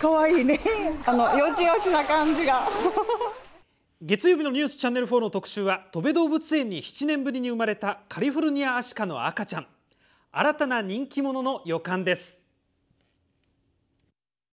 可愛いね。よちよちな感じが。 月曜日のニュースチャンネル4の特集は、とべ動物園に7年ぶりに生まれたカリフォルニアアシカの赤ちゃん。新たな人気者の予感です。